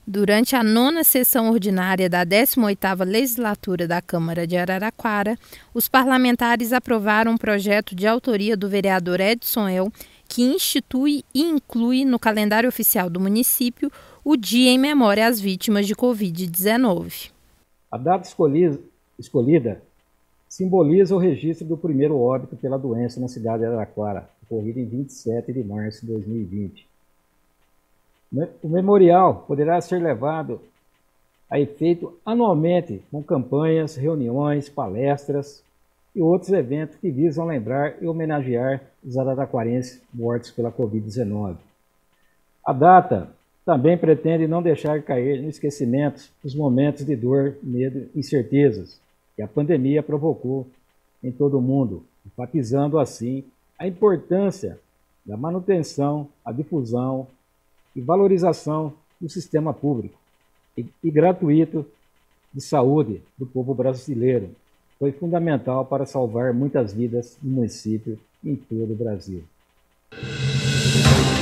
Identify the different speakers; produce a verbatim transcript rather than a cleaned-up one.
Speaker 1: Durante a nona sessão ordinária da décima oitava Legislatura da Câmara de Araraquara, os parlamentares aprovaram um projeto de autoria do vereador Edson El, que institui e inclui no calendário oficial do município o Dia em Memória às Vítimas de covid dezenove.
Speaker 2: A data escolhida, escolhida simboliza o registro do primeiro óbito pela doença na cidade de Araraquara, ocorrido em vinte e sete de março de dois mil e vinte. O memorial poderá ser levado a efeito anualmente com campanhas, reuniões, palestras e outros eventos que visam lembrar e homenagear os araraquarenses mortos pela covid dezenove. A data também pretende não deixar cair no esquecimento os momentos de dor, medo e incertezas que a pandemia provocou em todo o mundo, enfatizando assim a importância da manutenção, a difusão e valorização do sistema público e, e gratuito de saúde do povo brasileiro. Foi fundamental para salvar muitas vidas no município e em todo o Brasil.